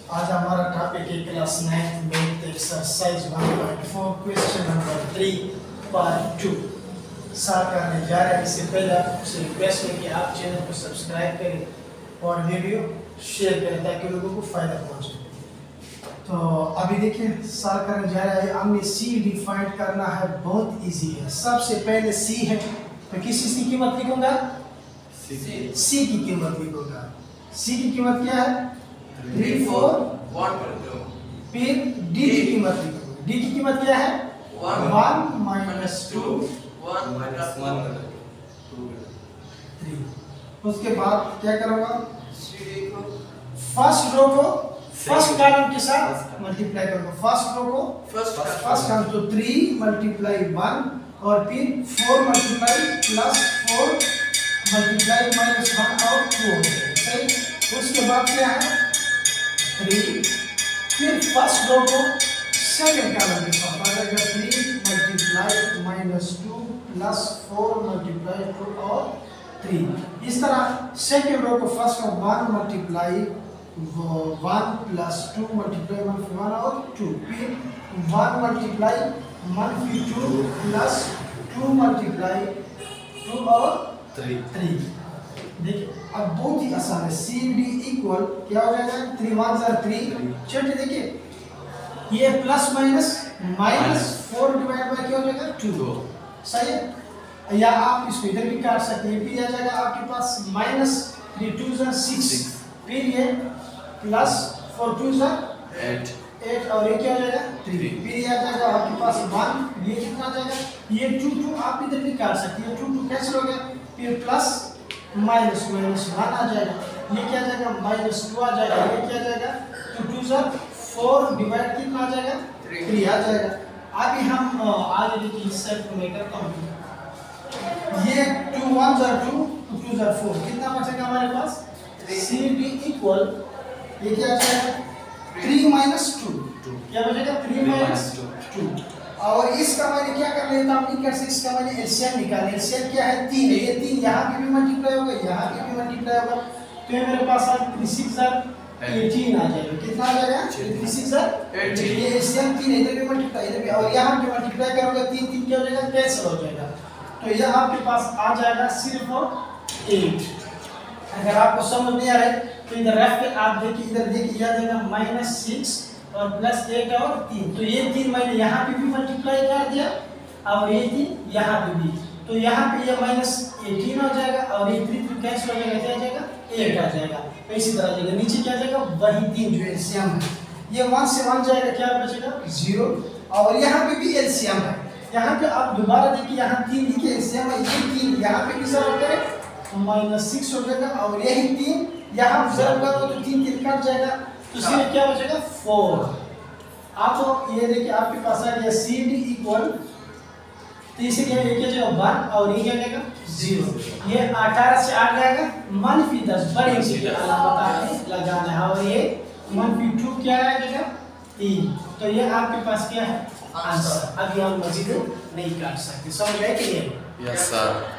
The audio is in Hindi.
आज हमारा टॉपिक है class 9 math exercise 1.4 question number 3 part 2 solve करने जा रहे हैं। इससे पहले आपसे रिक्वेस्ट है कि आप चैनल को सब्सक्राइब करें और वीडियो शेयर करें ताकि लोगों को फायदा पहुंचे। तो अभी देखिए सॉल्व करने जा रहे हैं। हमने सी डिफाइन करना है, बहुत इजी है। सबसे पहले सी है तो किस चीज की कीमत लिखूंगा? सी की कीमत लिखूंगा। सी की कीमत क्या है? 3 4 1 फिर डी की कीमत लिखूंगा। डी की कीमत क्या है? 1 minus 2 1 minus 1 3। उसके बाद क्या करूंगा? फर्स्ट रो को फर्स्ट कॉलम के साथ मल्टीप्लाई करूंगा। फर्स्ट रो को फर्स्ट कॉलम तो 3 मल्टीप्लाई 1 और फिर 4 मल्टीप्लाई प्लस 4 मल्टीप्लाई माइनस 1 और 2 सही। उसके बाद क्या है? 3 फिर फर्स्ट रो को सेकंड कॉलम के साथ आ जाएगा 3 मल्टीप्लाई माइनस 2 प्लस 4 मल्टीप्लाई 2 और 3। इस तरह सेकंड रो को फर्स्ट का 1 मल्टीप्लाई 1 प्लस 2 मल्टीप्लाई 1 और 2 फिर 1 मल्टीप्लाई 1 फिर 2 प्लस 2 मल्टीप्लाई 2 और 3। देखिए अब बहुत ही आसान है। सी डी इक्वल क्या हो जाएगा? 3 1 3। चलिए देखिए ये plus minus minus 4 divide by क्या हो जाएगा? 2 सही है। या आप इसको इधर भी काट सकते हैं। फिर आ जाएगा आपके पास माइनस 3 2 6 फिर ये प्लस 4 2 8 और ये क्या हो जाएगा? 3 फिर ये आ जाएगा आपके पास 1। ये कितना आ जाएगा? ये 2 2 आप इधर भी काट सकते हैं। 2 2 कैंसिल हो गया। फिर प्लस माइनस 1 आ जाएगा। ये क्या आ जाएगा? माइनस 2 आ जाएगा। ये क्या आ जाएगा? 2 2 4 डिवाइड कितना आ जाएगा? 3 आ जाएगा। अभी हम आगे देखिए इस सेट को मैं करता हूँ। ये 2 1 2 2 4 कितना बचेगा हमारे पास? सी डी इक्वल ये क्या आ जाएगा? 3 माइनस 2 क्या बचेगा? 3 माइनस 2। और इसका मैंने क्या कर लेता हूं? इसका मैंने एलसीएम निकाला। एलसीएम क्या है? 3 है। ये 3 यहां पे भी मल्टीप्लाई होगा, यहां पे भी मल्टीप्लाई होगा। तो ये मेरे पास आज 3 6 18 आ जाएगा। कितना आ जाएगा? 3 6 18। ये एलसीएम 3 है, इधर भी मल्टीप्लाई इधर भी, और यहां पे मल्टीप्लाई करोगे 3 3 क्या हो जाएगा? कैंसिल हो जाएगा। तो ये आपके पास आ जाएगा सिर्फ 8। अगर आपको समझ नहीं आ रहा है तो इधर रख के आप देखिए, इधर देखिए आ जाएगा -6 और प्लस 1 और 3। तो ये 3 मैंने यहाँ पे भी मल्टीप्लाई कर दिया और ये 3 यहाँ पे भी। तो यहाँ पे ये -18 हो जाएगा और ये 3 3 कैंसिल हो जाएगा। क्या आ जाएगा? 8 आ जाएगा। तो इसी तरह जाएगा नीचे क्या आ जाएगा? वही 3 जो एलसीएम है। ये 1 से 1 जाएगा, क्या बचेगा? 0। और यहाँ पे भी एलसीएम है। यहाँ पे आप दोबारा देखिए, यहाँ 3 लिखे एलसीएम है। ये 3 यहाँ पे भी सॉल्व करें तो -6 हो जाएगा और यही 3 यहाँ सॉल्व करो तो 3 3 कट जाएगा। तो सिर्फ क्या बचेगा? 4। आप ये देखिए आपके पास आ गया सी डी इक्वल, तो इसे क्या जाएगा? 1 और ये क्या जाएगा? 0। ये 18 से 8 जाएगा -10 बड़े से अलामत लगाना है और ये -2 क्या आ जाएगा? 3। तो ये आपके पास क्या है? आंसर। अभी हम मजीद नहीं काट सकते। समझ गए कि नहीं? Yes sir.